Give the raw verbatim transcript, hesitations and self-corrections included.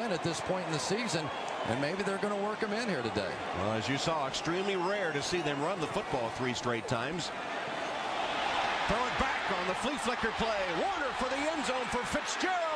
in at this point in the season, and maybe they're going to work him in here today. Well, as you saw, extremely rare to see them run the football three straight times. Throw it back on the flea flicker play. Warner for the end zone for Fitzgerald.